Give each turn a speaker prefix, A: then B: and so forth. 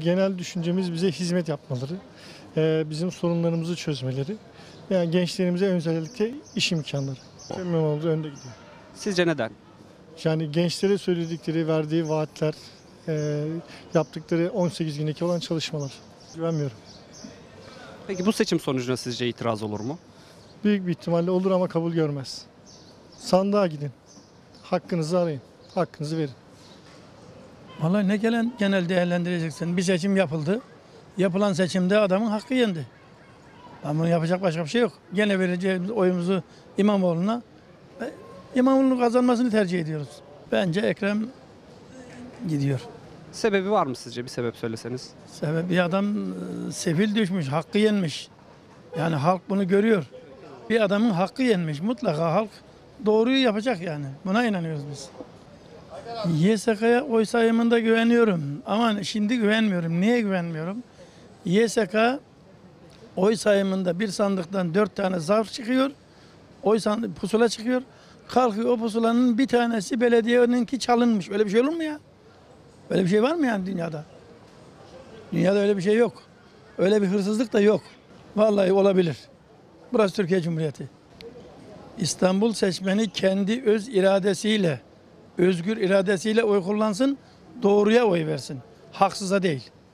A: genel düşüncemiz bize hizmet yapmaları, bizim sorunlarımızı çözmeleri. Yani gençlerimize özellikle iş imkanları. Ekrem İmamoğlu önde gidiyor.
B: Sizce neden?
A: Yani gençlere söyledikleri, verdiği vaatler, yaptıkları 18 gündeki olan çalışmalar. Güvenmiyorum.
B: Peki bu seçim sonucuna sizce itiraz olur mu?
A: Büyük bir ihtimalle olur ama kabul görmez. Sandığa gidin. Hakkınızı arayın. Hakkınızı verin.
C: Vallahi ne gelen genel değerlendireceksin. Bir seçim yapıldı. Yapılan seçimde adamın hakkı yendi. Ama yapacak başka bir şey yok. Gene vereceğimiz oyumuzu İmamoğlu'na, İmamoğlu'nun kazanmasını tercih ediyoruz. Bence Ekrem gidiyor.
B: Sebebi var mı sizce? Bir sebep söyleseniz.
C: Sebep bir adam sefil düşmüş, hakkı yenmiş. Yani halk bunu görüyor. Bir adamın hakkı yenmiş. Mutlaka halk doğruyu yapacak yani. Buna inanıyoruz biz. YSK'ya oy sayımında güveniyorum. Ama şimdi güvenmiyorum. Niye güvenmiyorum? YSK oy sayımında bir sandıktan 4 tane zarf çıkıyor. Pusula çıkıyor. Kalkıyor o pusulanın bir tanesi belediyeninki çalınmış. Öyle bir şey olur mu ya? Öyle bir şey var mı yani dünyada? Dünyada öyle bir şey yok. Öyle bir hırsızlık da yok. Vallahi olabilir. Burası Türkiye Cumhuriyeti. İstanbul seçmeni kendi öz iradesiyle, özgür iradesiyle oy kullansın, doğruya oy versin. Haksıza değil.